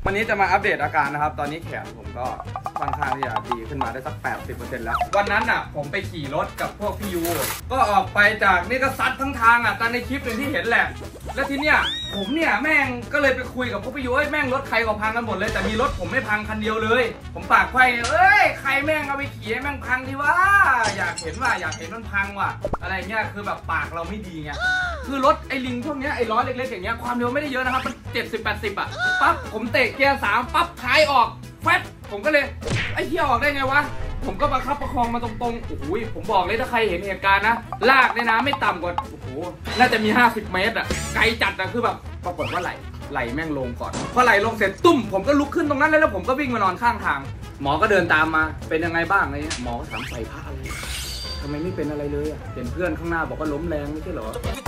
วันนี้จะมาอัปเดตอาการนะครับตอนนี้แขนผมก็ค่อนข้างที่จะดีขึ้นมาได้สัก 80% แล้ววันนั้นอ่ะผมไปขี่รถกับพวกพี่ยูก็ออกไปจากนี่ก็ซัดทั้งทางอ่ะตามในคลิปอย่างที่เห็นแหละแล้วทีเนี้ยผมเนี่ยแม่งก็เลยไปคุยกับพวกพี่ยูแม่งรถใครก็พังกันหมดเลยแต่มีรถผมไม่พังคันเดียวเลยผมปากไขว้ใครแม่งเอาไปขี่แม่งพังดีวะอยากเห็นมันพังว่ะอะไรเงี้ยคือแบบปากเราไม่ดีไงคือรถไอ้ลิงพวกเนี้ยไอ้ล้อเล็กๆอย่างเงี้ยความเร็วไม่ได้เยอะนะครับมัน70-80อ่ะปั๊บผมเตะเกียร์3ปั๊บท้ายออกแฟดผมก็เลยไอ้เหี้ยออกได้ไงวะผมก็ประคับประคองมาตรงๆโอ้โหผมบอกเลยถ้าใครเห็นเหตุการณ์นะลากเนี่ยนะไม่ต่ำกว่าโอ้โหน่าจะมี50 เมตรอ่ะไกลจัดอะคือแบบปรากฏว่าไหลแม่งลงก่อนพอไหลลงเสร็จตุ้มผมก็ลุกขึ้นตรงนั้นแล้วผมก็วิ่งมานอนข้างทางหมอก็เดินตามมาเป็นยังไงบ้างอะไรเงี้ยหมอก็ถามใส่ผ้าอะไรทำไมไม่เป็นอะไรเลยอ่ะเห็นเพื่อนข้างหน้าบอกว่าล้มแรงไม่ใช่เหรอ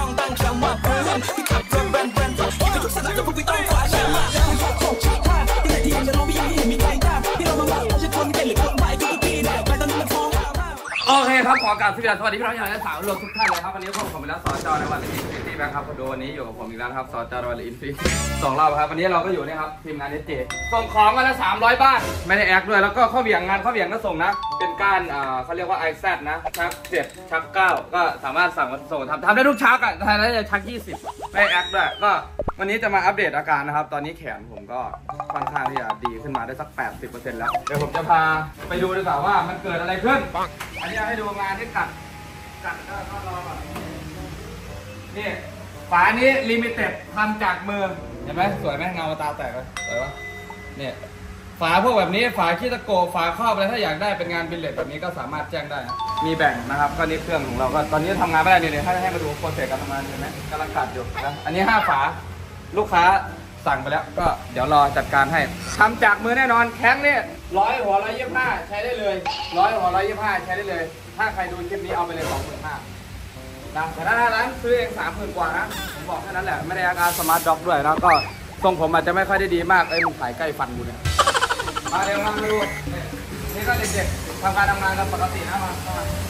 โอเคครับขอกราบสวัสดีพี่น้องชาวและสาวรวมทุกท่านเลยครับวันนี้ผมเป็นแล้วสจในวันอินฟินิตี้แบงค์ครับคนดูวันนี้อยู่กับผมอีกแล้วครับสจในวันอินฟินิตี้2 รอบครับวันนี้เราก็อยู่นี่ครับทีมงานเจส่งของกันละ300 บ้านไม่ได้แอคด้วยแล้วก็ข้อเบี่ยงก็ส่งนะเป็นการเขาเรียกว่า IZ นะชัก7ชัก9ก็สามารถสั่งมาส่งทำได้ทุกชักอ่ะทำได้ชัก20ไม่แอคด้วยก็วันนี้จะมาอัปเดตอาการนะครับตอนนี้แขนผมก็ค่อนข้างที่จะดีขึ้นมาได้สัก 80% แล้วเดี๋ยวผมจะพาไปดูดีกว่าว่ามันเกิดอะไรขึ้นอันนี้ให้ดูงานที่กัดก็รอก่อนนี่ฝานี้ลิมิเต็ดทำจากมือเห็นไหมสวยไหมเงาตาแตกเลยสวยปะเนี่ยฝาพวกแบบนี้ฝาขี้ตะโกฝาครอบอะไรถ้าอยากได้เป็นงานบิลเลตแบบนี้ก็สามารถแจ้งได้นะมีแบ่งนะครับก็นี่เครื่องของเราก็ตอนนี้ทำงานไม่ได้เนี่ยให้มาดูโปรเซสการทำงานเห็นไหมกำลังกัดอยู่นะอันนี้5 ฝาลูกค้าสั่งไปแล้วก็เดี๋ยวรอจัดการให้ทำจากมือแน่นอนแข็งเนี่ย100 หัว 125ใช้ได้เลย100 หัว 125ใช้ได้เลยถ้าใครดูคลิปนี้เอาไปเลย 25,000 นะแต่ถ้าร้านซื้อเอง 30,000 กว่านะผมบอกแค่นั้นแหละไม่ได้อาการสมาร์ทด็อกด้วยนะก็ทรงผมอาจจะไม่ค่อยได้ดีมากไอ้มึงขายใกล้ฟันกูเนี่ยมาเร็วมาดูนี่ก็เด็กๆทำการทำงานกันปกตินะมา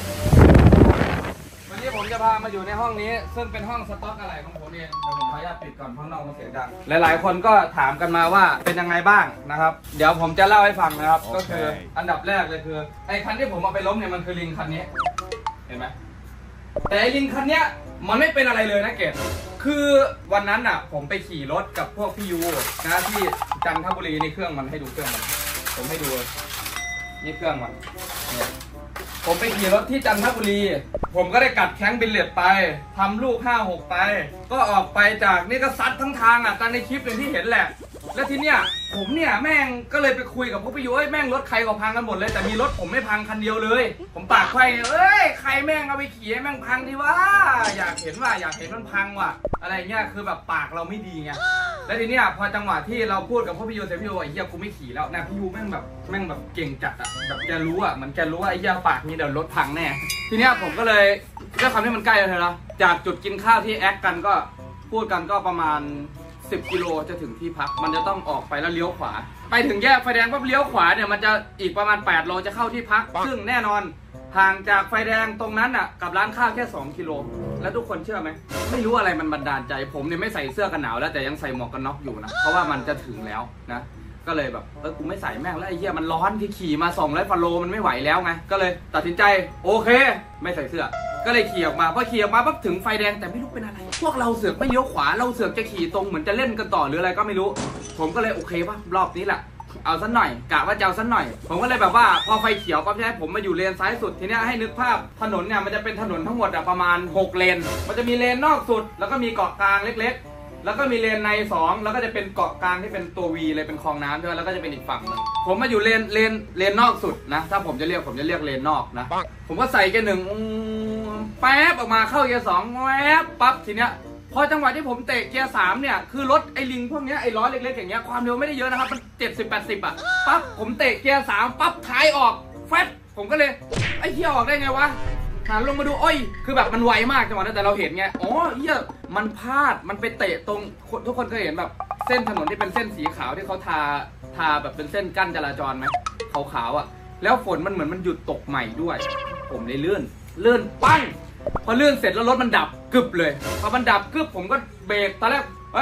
วันนี้ผมจะพามาอยู่ในห้องนี้ซึ่งเป็นห้องสต็อกอะไรของผมเองเดี๋ยวผมขออนุญาตปิดก่อนเพราะน้องมันเสียงดังหลายๆคนก็ถามกันมาว่าเป็นยังไงบ้างนะครับเดี๋ยวผมจะเล่าให้ฟังนะครับก็คืออันดับแรกเลยคือไอ้คันที่ผมเอาไปล้มเนี่ยมันคือลิงคันนี้เห็นไหมแต่ไอ้ลิงคันเนี้ยมันไม่เป็นอะไรเลยนะเกศคือวันนั้นอ่ะผมไปขี่รถกับพวกพี่ยูนะที่จันทบุรีนี่เครื่องมันให้ดูเครื่องมันผมให้ดูนี่เครื่องมันผมไปขี่รถที่จันทบุรีผมก็ได้กัดแข้งบิลเลตไปทำลูก5-6ไปก็ออกไปจากนี่ก็ซัดทั้งทางอ่ะตามในคลิปอย่างที่เห็นแหละแล้วทีเนี้ยผมเนี่ยแม่งก็เลยไปคุยกับพวกพี่ยูแม่งรถใครก็พังกันหมดเลยแต่มีรถผมไม่พังคันเดียวเลยผมปากไขว้ใครแม่งเอาไปขี่แม่งพังดีวะอยากเห็นมันพังว่ะอะไรเงี้ยคือแบบปากเราไม่ดีไงแล้วทีเนี้ยพอจังหวะที่เราพูดกับพวกพี่ยูเสร็จพี่ยูไอ้เหี้ยกูไม่ขี่แล้วนะพี่ยูแม่งแบบเก่งจัดอ่ะแบบแกรู้อ่ะมันแกรู้ว่าไอ้เหี้ยปากนี้เดี๋ยวรถพังแน่ทีเนี้ยผมก็เลยด้วยคำที่มันใกล้เลยนะจากจุดกินข้าวที่แอคกันก็พูดกันก็ประมาณ10 กิโลจะถึงที่พักมันจะต้องออกไปแล้วเลี้ยวขวาไปถึงแยกไฟแดงปั๊บเลี้ยวขวาเนี่ยมันจะอีกประมาณ8 โลจะเข้าที่พักซึ่งแน่นอนห่างจากไฟแดงตรงนั้นอ่ะกับร้านข้าวแค่2 กิโลแล้วทุกคนเชื่อไหมไม่รู้อะไรมันบันดาลใจผมเนี่ยไม่ใส่เสื้อกันหนาวแล้วแต่ยังใส่หมวกกันน็อกอยู่นะเพราะว่ามันจะถึงแล้วนะก็เลยแบบกูไม่ใส่แม่งแล้วไอ้เหี้ยมันร้อนที่ขี่มา200 กว่าโลมันไม่ไหวแล้วไงก็เลยตัดสินใจโอเคไม่ใส่เสื้อก็เลยขี่ออกมาพอขี่ออกมาปั๊บถึงไฟแดงแต่ไม่รู้เป็นอะไรพวกเราเสือกไม่เลี้ยวขวาเราเสือกจะขี่ตรงเหมือนจะเล่นกันต่อหรืออะไรก็ไม่รู้ผมก็เลยโอเคป่ะรอบนี้แหละเอาสักหน่อยกะว่าจะเอาสักหน่อยผมก็เลยแบบว่าพอไฟเขียวปั๊บใช่ไหมผมมาอยู่เลนซ้ายสุดทีนี้ให้นึกภาพถนนเนี่ยมันจะเป็นถนนทั้งหมดประมาณ6 เลนมันจะมีเลนนอกสุดแล้วก็มีเกาะกลางเล็กๆแล้วก็มีเลนใน2แล้วก็จะเป็นเกาะกลางที่เป็นตัว V เลยเป็นคลองน้ำใช่ไหมแล้วก็จะเป็นอีกฝั่งนึงผมมาอยู่เลนนอกสุดนะถ้าผมจะเรียกเลนนอกนะผมก็ใส่เกียร์ 1แป๊บออกมาเข้าเกียร์ 2แป๊บปั๊บทีเนี้ยพอจังหวะที่ผมเตะเกียร์ 3เนี่ยคือรถไอ้ลิงพวกเนี้ยไอ้ล้อเล็กๆอย่างเงี้ยความเร็วไม่ได้เยอะนะครับมัน70-80อ่ะปั๊บผมเตะเกียร์ 3ปั๊บท้ายออกแฟดผมก็เลยไอ้เหี้ยออกได้ไงวะหันลงมาดูคือแบบมันไวมากจังหวะนั้นแต่เราเห็นไงอ๋อเหี้ยมันพลาดมันไปเตะตรงทุกคนเคยเห็นแบบเส้นถนนที่เป็นเส้นสีขาวที่เขาทาแบบเป็นเส้นกั้นจราจรไหมขาวๆอ่ะแล้วฝนมันเหมือนมันหยุดตกใหม่ด้วยผมเลยลื่นปั้งพอลื่นเสร็จแล้วรถมันดับกึบเลยพอมันดับกึบผมก็เบรกตอนแรกผม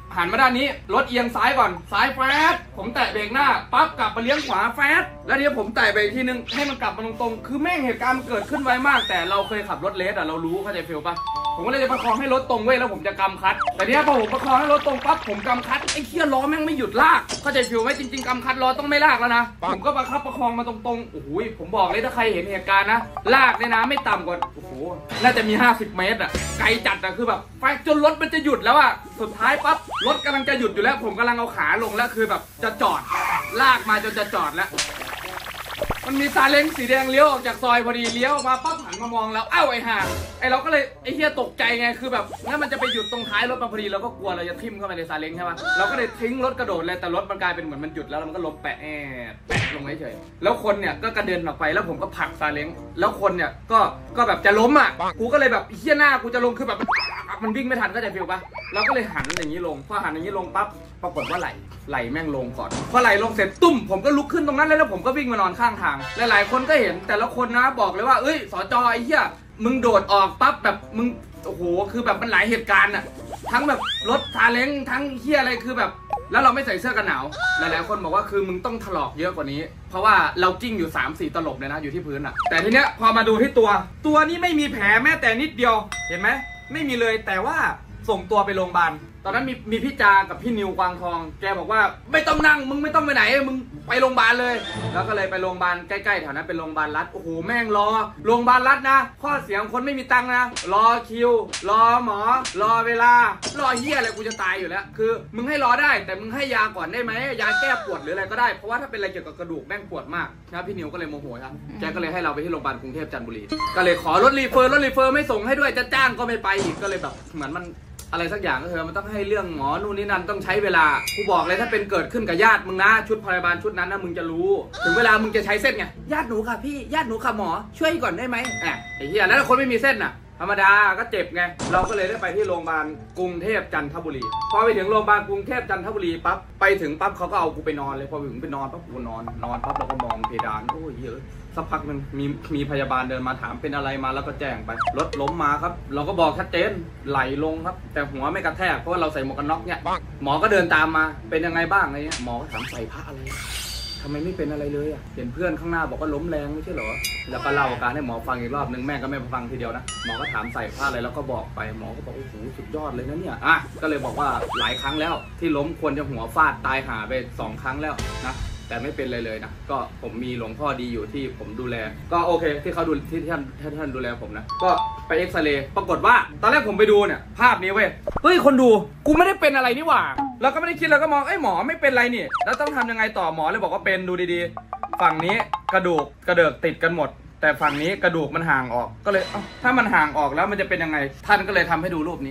หันมาด้านนี้รถเอียงซ้ายก่อนซ้ายแฟดผมแตะเบรกหน้าปั๊บกลับมาเลี้ยงขวาแฟดแล้วเดี๋ยวผมแตะไปอีกทีนึงให้มันกลับมาตรงๆคือแม่งเหตุการณ์เกิดขึ้นไวมากแต่เราเคยขับรถเลสเรารู้เข้าใจฟีลปะผมก็เลยจะประคองให้รถตรงเว้ยแล้วผมจะกำคัดแต่เนี้ยพอผมประคองให้รถตรงปั๊บผมกำคัดไอ้เหี้ยล้อแม่งไม่หยุดลากเข้าใจฟีลไหมจริงๆกำคัดล้อต้องไม่ลากแล้วนะผมก็ประคองมาตรงๆโอ้โหผมบอกเลยถ้าใครเห็นเหตุการณ์นะลากเนี่ยนะไม่ต่ำกว่าโอ้โหน่าจะมี50 เมตรไกลจัดคือแบบไฟจนรถมันจะหยุดแล้วสุดท้ายปั๊บรถกำลังจะหยุดอยู่แล้วผมกำลังเอาขาลงแล้วคือแบบจะจอดลากมาจนจะจอดแล้วมันมีซาเล้งสีแดงเลี้ยวออกจากซอยพอดีเลี้ยวมาปั๊บหันมามองแล้วไอ้ห่าไอ้เราก็เลยไอ้เหี้ยตกใจไงคือแบบงั้นมันจะไปหยุดตรงท้ายรถมาพอดีเราก็กลัวเราจะทิ่มเข้าไปในซาเล้งใช่ไหมเราก็เลยทิ้งรถกระโดดเลยแต่รถมันกลายเป็นเหมือนมันหยุดแล้วมันก็ล้มแปะลงเฉยแล้วคนเนี่ยก็กระเด็นออกไปแล้วผมก็ผลักซาเล้งแล้วคนเนี่ยก็แบบจะล้มกูก็เลยแบบเหี้ยหน้ากูจะลงคือแบบมันวิ่งไม่ทันก็จะฟิวปะเราก็เลยหันอย่างนี้ลงพอหันอย่างนี้ลงปั๊บปรากฏว่าไหลแม่งลงก่อนพอไหลลงเสร็จตุ้มผมก็ลุกขึ้นตรงนั้นแล้วผมก็วิ่งมานอนข้างทางหลายๆคนก็เห็นแต่ละคนนะบอกเลยว่าเอ้ยสจไอ้เหี้ยมึงโดดออกปั๊บแบบมึงโอ้โหคือแบบมันหลายเหตุการณ์ทั้งแบบรถซาเล้งทั้งเหี้ยอะไรคือแบบแล้วเราไม่ใส่เสื้อกันหนาวหลายๆคนบอกว่าคือมึงต้องถลอกเยอะกว่านี้เพราะว่าเรากิ้งอยู่ 3-4 ตลบเลยนะอยู่ที่พื้นแต่ทีเนี้ยพอมาดูที่ตัวนี้ไม่มีแผลแม้แต่นิดเดียวเห็นไหมไม่มีเลยแต่ว่าส่งตัวไปโรงพยาบาลตอนนั้นมีพี่จากับพี่นิวกวางทองแกบอกว่าไม่ต้องนั่งมึงไม่ต้องไปไหนมึงไปโรงพยาบาลเลยแล้วก็เลยไปโรงพยาบาลใกล้ๆแถวนั้นเป็นโรงพยาบาลรัฐโอ้โหแม่งรอโรงพยาบาลรัฐนะข้อเสียงคนไม่มีตังค์นะรอคิวรอหมอรอเวลารอเหี้ยอะไรกูจะตายอยู่แล้วคือมึงให้รอได้แต่มึงให้ยาก่อนได้ไหมยาแก้ปวดหรืออะไรก็ได้เพราะว่าถ้าเป็นอะไรเกี่ยวกับกระดูกแม่งปวดมากนะพี่นิวก็เลยโมโหครับแกก็เลยให้เราไปที่โรงพยาบาลกรุงเทพจันทบุรีก็เลยขอรถรีเฟอร์ไม่ส่งให้ด้วยจะจ้างก็ไม่ไปอีกก็เลยแบบเหมือนมันอะไรสักอย่างก็คือมันต้องให้เรื่องหมอนู่นนี่นั่นต้องใช้เวลากูบอกเลยถ้าเป็นเกิดขึ้นกับญาติมึงนะชุดพยาบาลชุดนั้นนะมึงจะรู้ถึงเวลามึงจะใช้เส้นไงญาติหนูค่ะพี่ญาติหนูค่ะหมอช่วยก่อนได้ไหมไอ้เหี้ยแล้วคนไม่มีเส้นธรรมดาก็เจ็บไงเราก็เลยได้ไปที่โรงพยาบาลกรุงเทพจันทบุรีพอไปถึงโรงพยาบาลกรุงเทพจันทบุรีปั๊บไปถึงปั๊บเขาก็เอากูไปนอนเลยพอถึงไปนอนปั๊บกูนอนปั๊บเราก็มองเพดานโอ้ยเยอะสักพักนึงมีพยาบาลเดินมาถามเป็นอะไรมาแล้วก็แจ้งไปรถล้มมาครับเราก็บอกชัดเจนไหลลงครับแต่หัวไม่กระแทกเพราะว่าเราใส่หมวกกันน็อกเนี่ยหมอก็เดินตามมาเป็นยังไงบ้างอะไรเงี้ยหมอก็ถามใส่ผ้าอะไรทำไมไม่เป็นอะไรเลยเห็นเพื่อนข้างหน้าบอกว่าล้มแรงไม่ใช่เหรอแล้วก็เล่าอาการให้หมอฟังอีกรอบนึงแม่ก็ไม่ฟังทีเดียวนะหมอก็ถามใส่ผ้าอะไรแล้วก็บอกไปหมอก็บอกโอ้โหสุดยอดเลยนะเนี่ยก็เลยบอกว่าหลายครั้งแล้วที่ล้มควรจะหัวฟาดตายหาไป2 ครั้งแล้วนะแต่ไม่เป็นเลยนะก็ผมมีหลวงพ่อดีอยู่ที่ผมดูแลก็โอเคที่เขาดูที่ท่านดูแลผมนะก็ไปเอ็กซเรย์ปรากฏว่าตอนแรกผมไปดูเนี่ยภาพนี้เว้ยเฮ้ยคนดูกูไม่ได้เป็นอะไรนี่หว่าเราก็ไม่ได้คิดเราก็มองหมอไม่เป็นไรนี่แล้วต้องทำยังไงต่อหมอเลยบอกว่าเป็นดูดีๆฝั่งนี้กระดูกกระเดิกติดกันหมดแต่ฝั่งนี้กระดูกมันห่างออกก็เลยถ้ามันห่างออกแล้วมันจะเป็นยังไงท่านก็เลยทำให้ดูรูปนี้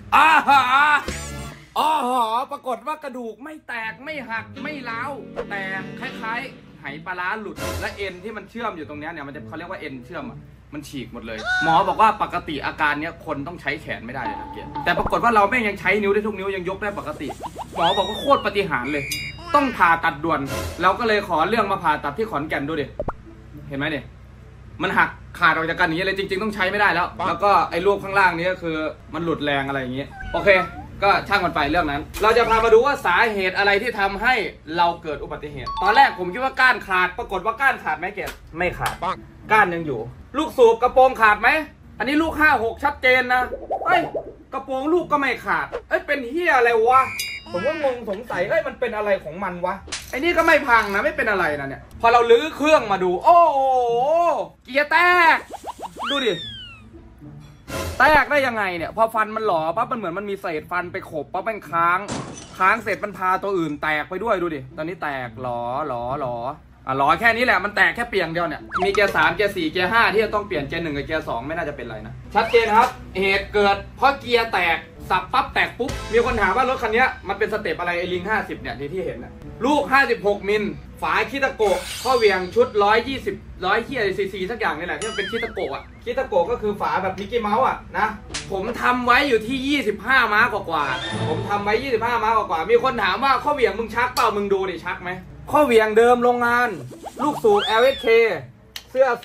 ปรากฏว่ากระดูกไม่แตกไม่หักไม่ร้าวแต่คล้ายๆไหปลาร้าหลุดและเอ็นที่มันเชื่อมอยู่ตรงนี้เนี่ยมันจะเขาเรียกว่าเอ็นเชื่อมมันฉีกหมดเลยหมอบอกว่าปกติอาการเนี้ยคนต้องใช้แขนไม่ได้เลยนะเกียรติแต่ปรากฏว่าเราแม่งยังใช้นิ้วได้ทุกนิ้วยังยกได้ปกติหมอบอกว่าโคตรปาฏิหาริย์เลยต้องผ่าตัดด่วนเราก็เลยขอเรื่องมาผ่าตัดที่ขอนแก่นดูดิเห็นไหมเนี่ยมันหักขาดออกจากกันอย่างนี้เลยจริงๆต้องใช้ไม่ได้แล้วก็ไอ้รูปข้างล่างนี้ก็คือมันหลุดแรงอะไรอย่างเงี้ยโอเคก็ช่างมันไปเรื่องนั้นเราจะพามาดูว่าสาเหตุอะไรที่ทำให้เราเกิดอุบัติเหตุตอนแรกผมคิดว่าก้านขาดปรากฏว่าก้านขาดไหมเกียรติไม่ขาดก้านยังอยู่ลูกสูบกระโปรงขาดไหมอันนี้ลูก5-6ชัดเจนนะกระโปรงลูกก็ไม่ขาดเป็นเหี้ยอะไรวะผมก็งงสงสัยมันเป็นอะไรของมันวะไอ้นี่ก็ไม่พังนะไม่เป็นอะไรนะเนี่ยพอเราลื้อเครื่องมาดูโอ้โหเกียร์แตกดูดิแตกได้ยังไงเนี่ยพอฟันมันหล่อปั๊บมันเหมือนมันมีเศษฟันไปขบปั๊บมันค้างเสร็จมันพาตัวอื่นแตกไปด้วยดูดิตอนนี้แตกหล่อแค่นี้แหละมันแตกแค่เปลี่ยนเดียวเนี่ยมีเกียร์3เกียร์4เกียร์5ที่จะต้องเปลี่ยนเกียร์1กับเกียร์2ไม่น่าจะเป็นไรนะชัดเจนครับเหตุเกิดเพราะเกียร์แตกสับปั๊บแตกปุ๊บมีคนถามว่ารถคันนี้มันเป็นสเต็ปอะไรไอลิง50เนี่ยที่เห็นนะลูก56มิลฝาคิตาโกะข้อเวียงชุด120ซีซีสักอย่างนี่แหละที่มันเป็นคิตาโกะคิตาโกะก็คือฝาแบบมิกกี้เมาส์นะผมทำไว้อยู่ที่25 ม้ากว่าผมทำไว้25 ม้ากว่ามีคนถามว่าข้อเวียงมึงชักเปล่ามึงดูดิชักไหมข้อเวียงเดิมโรงงานลูกสูบ LSK เสื้อสูบ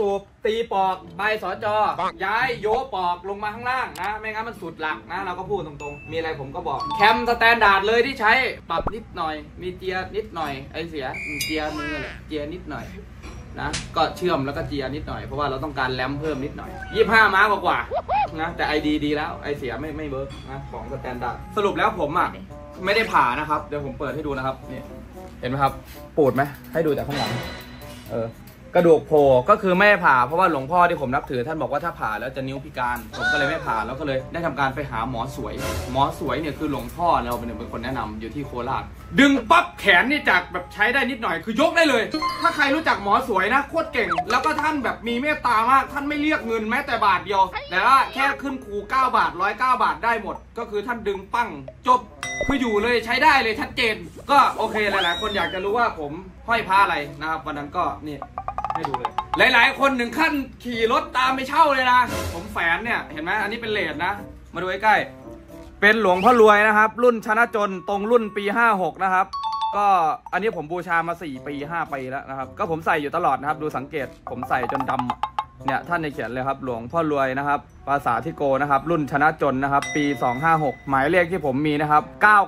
ตีปอกใบสจย้ายโยปอกลงมาข้างล่างนะไม่งั้นมันสุดหลักนะเราก็พูดตรงๆมีอะไรผมก็บอกแคมสแตนดาร์ดเลยที่ใช้ปรับนิดหน่อยมีเจียนิดหน่อยไอเสียเจียมือแหละเจียนิดหน่อยนะก็เชื่อมแล้วก็เจียนิดหน่อยเพราะว่าเราต้องการแรมเพิ่มนิดหน่อย25 ม้ากว่านะแต่ไอดีแล้วไอเสียไม่เวิร์กนะของสแตนดาร์ดสรุปแล้วผมไม่ได้ผ่านะครับเดี๋ยวผมเปิดให้ดูนะครับนี่เห็นไหมครับปูดไหมให้ดูจากข้างหลังกระดูกโผล่ก็คือไม่ผ่าเพราะว่าหลวงพ่อที่ผมนับถือท่านบอกว่าถ้าผ่าแล้วจะนิ้วพิการผมก็เลยไม่ผ่าแล้วก็เลยได้ทำการไปหาหมอสวยเนี่ยคือหลวงพ่อเราเป็นคนแนะนำอยู่ที่โคราชดึงปั๊บแขนนี่จากแบบใช้ได้นิดหน่อยคือยกได้เลยถ้าใครรู้จักหมอสวยนะโคตรเก่งแล้วก็ท่านแบบมีเมตตามากท่านไม่เรียกเงินแม้แต่บาทเดียวแต่ว่าแค่ขึ้นครู9 บาท109 บาทได้หมดก็คือท่านดึงปั้งจบคืออยู่เลยใช้ได้เลยชัดเจนก็โอเคหลายๆคนอยากจะรู้ว่าผมห้อยพระอะไรนะครับวันนั้นก็นี่ให้ดูเลยหลายๆคนถึงขั้นขี่รถตามไปเช่าเลยนะผมแฝนเนี่ยเห็นไหมอันนี้เป็นเลสนะมาดูใกล้ๆเป็นหลวงพ่อรวยนะครับรุ่นชนะจนตรงรุ่นปี56นะครับก็อันนี้ผมบูชามา4 ปี 5 ปีแล้วนะครับก็ผมใส่อยู่ตลอดนะครับดูสังเกตผมใส่จนดำเนี่ยท่านในเขียนเลยครับหลวงพ่อรวยนะครับภาษาทิโกนะครับรุ่นชนะจนนะครับปี256หมายเลขที่ผมมีนะครับ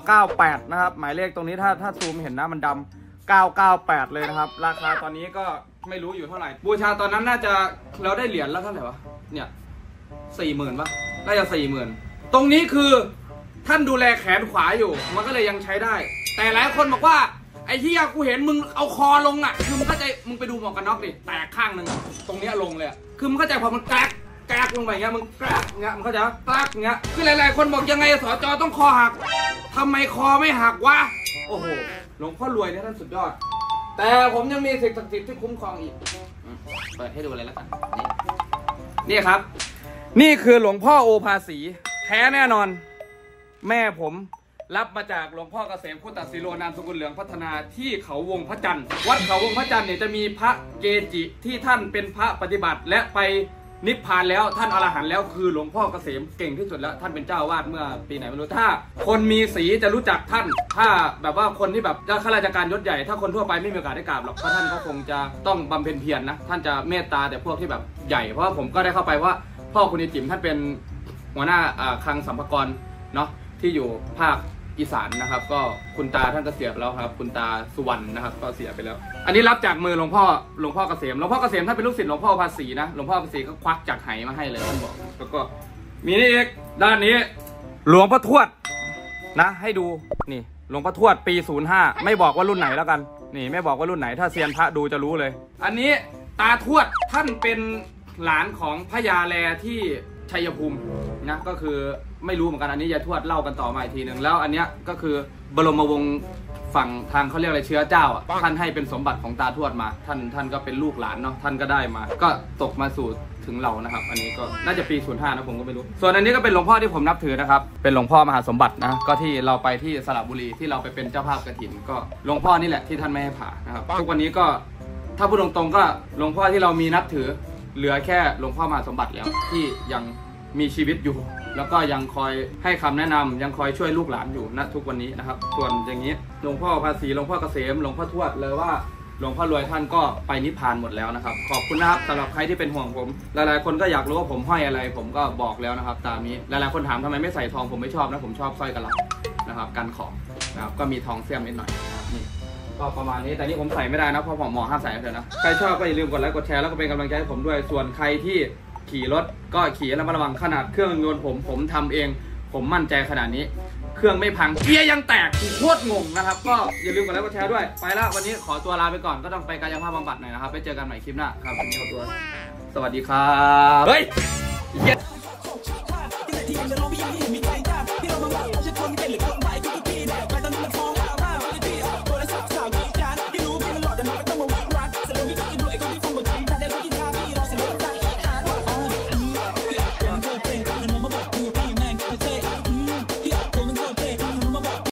998นะครับหมายเลขตรงนี้ถ้าซูมเห็นนะมันดำ998เลยนะครับราคาตอนนี้ก็ไม่รู้อยู่เท่าไหร่บูชาตอนนั้นน่าจะเราได้เหรียญแล้วเท่าไหร่วะเนี่ย40,000ป่ะน่าจะ40,000ตรงนี้คือท่านดูแลแขนขวาอยู่มันก็เลยยังใช้ได้แต่หลายคนบอกว่าไอ้ที่กูเห็นมึงเอาคอลงอ่ะคือมึงเข้าใจมึงไปดูหมวกกันน็อกดิแตกข้างหนึ่งตรงเนี้ยลงเลยคือมึงเข้าใจพอมันแกรกลงไปเงี้ยมึงแกรกเงี้ยมึงเข้าใจปะแกรกเงี้ยคือหลายๆคนบอกยังไงสจต้องคอหักทำไมคอไม่หักวะโอ้โหหลวงพ่อรวยเนี่ยท่านสุดยอดแต่ผมยังมีสิ่งศักดิ์สิทธิ์ที่คุ้มครองอีกเปิดให้ดูเลยแล้วกันนี่ครับนี่คือหลวงพ่อโอภาสีแท้แน่นอนแม่ผมรับมาจากหลวงพ่อเกษมพุทธศิโรนามสกุลเหลืองพัฒนาที่เขาวงพระจันทร์วัดเขาวงพระจันทร์เนี่ยจะมีพระเกจิที่ท่านเป็นพระปฏิบัติและไปนิพพานแล้วท่านอรหันต์แล้วคือหลวงพ่อเกษมเก่งที่สุดแล้วท่านเป็นเจ้าวาดเมื่อปีไหนไม่รู้ถ้าคนมีสีจะรู้จักท่านถ้าแบบว่าคนที่แบบข้าราชการยศใหญ่ถ้าคนทั่วไปไม่มีโอกาสได้กราบหรอกเพราะท่านก็คงจะต้องบำเพ็ญเพียรนะท่านจะเมตตาแต่พวกที่แบบใหญ่เพราะว่าผมก็ได้เข้าไปว่าพ่อคุณจิ๋มท่านเป็นหัวหน้าคลังสัมภากรเนาะที่อยู่ภาคอีสานนะครับก็คุณตาท่านก็เสียไปแล้วครับคุณตาสุวรรณนะครับก็เสียไปแล้วอันนี้รับจากมือหลวงพ่อเกษมท่านเป็นลูกศิษย์หลวงพ่อภาษีนะหลวงพ่อภาษีก็ควักจากไหมาให้เลยท่านบอกแล้วก็มีนี่อีกด้านนี้หลวงพ่อทวดนะให้ดูนี่หลวงพ่อทวดปี05ไม่บอกว่ารุ่นไหนแล้วกันนี่ไม่บอกว่ารุ่นไหนถ้าเซียนพระดูจะรู้เลยอันนี้ตาทวดท่านเป็นหลานของพญาแลที่ชัยภูมินะก็คือไม่รู้เหมือนกันอันนี้ยายทวดเล่ากันต่อมาอีกทีหนึ่งแล้วอันเนี้ยก็คือบรมวงศ์ฝั่งทางเขาเรียกอะไรเชื้อเจ้าอ่ะท่านให้เป็นสมบัติของตาทวดมาท่านก็เป็นลูกหลานเนาะท่านก็ได้มาก็ตกมาสู่ถึงเรานะครับอันนี้ก็น่าจะปี05นะผมก็ไม่รู้ส่วนอันนี้ก็เป็นหลวงพ่อที่ผมนับถือนะครับเป็นหลวงพ่อมหาสมบัตินะก็ที่เราไปที่สระบุรีที่เราไปเป็นเจ้าภาพกฐินก็หลวงพ่อนี่แหละที่ท่านไม่ให้ผ่านะครับทุกวันนี้ก็ถ้าพูดตรงๆก็หลวงพ่อที่เรามีนับถือเหลือแค่หลวงพ่อมหาสมบัติแล้วที่ยังมีชีวิตอยู่แล้วก็ยังคอยให้คำแนะนำยังคอยช่วยลูกหลานอยู่ณทุกวันนี้นะครับส่วนอย่างนี้หลวงพ่อภาษีหลวงพ่อเกษมหลวงพ่อทวดเลยว่าหลวงพ่อรวยท่านก็ไปนิพพานหมดแล้วนะครับขอบคุณนะครับสำหรับใครที่เป็นห่วงผมหลายๆคนก็อยากรู้ว่าผมห้อยอะไรผมก็บอกแล้วนะครับตามนี้หลายๆคนถามทำไมไม่ใส่ทองผมไม่ชอบนะผมชอบสร้อยกะลัดนะครับกันของนะครับก็มีทองเสี้ยมนิดหน่อยนะครับนี่ก็ประมาณนี้แต่นี่ผมใส่ไม่ได้นะเพราะหมอห้ามใส่เลยนะใครชอบก็อย่าลืมกดไลค์กดแชร์แล้วก็เป็นกำลังใจให้ผมด้วยส่วนใครที่ขี่รถก็ขี่แล้วระวังขนาดเครื่องยนต์ผมทำเองผมมั่นใจขนาดนี้เครื่องไม่พังเกียร์ยังแตกโคตรงงนะครับก็อย่าลืมกดไลค์กดแชร์ด้วยไปแล้ววันนี้ขอตัวลาไปก่อนก็ต้องไปกายภาพบำบัดหน่อยนะครับไปเจอกันใหม่คลิปหน้าครับวันนี้ขอตัวสวัสดีครับเฮ้ย